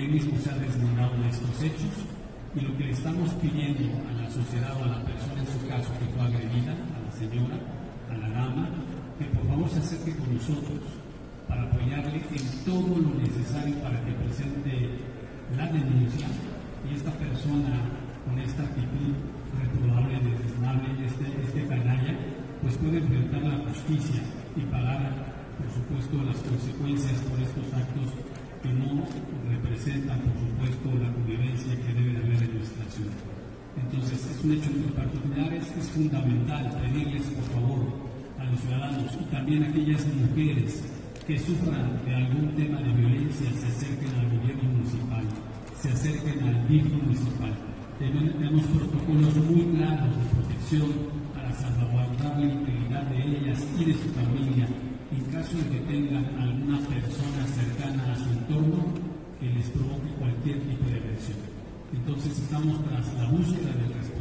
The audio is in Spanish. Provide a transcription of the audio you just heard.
él mismo se ha deslindado de estos hechos, y lo que le estamos pidiendo a la sociedad o a la persona en su caso que fue agredida, a la señora, a la dama, que por favor se acerque con nosotros para apoyarle en todo lo necesario para que presente la denuncia, y esta persona con esta actitud reprobable, desdeñable, este canalla, pues puede enfrentar la justicia y pagar, por supuesto, las consecuencias por estos actos que no representan, por supuesto, la convivencia que debe de haber en nuestra ciudad. Entonces, es un hecho muy particular, es fundamental pedirles, por favor, a los ciudadanos y también a aquellas mujeres que sufran de algún tema de violencia, se acerquen al gobierno municipal, se acerquen al DIF municipal. Tenemos protocolos muy claros de protección para salvaguardar la integridad de ellas y de su familia en caso de que tengan alguna persona cercana a su entorno que les provoque cualquier tipo de agresión. Entonces estamos tras la búsqueda del respeto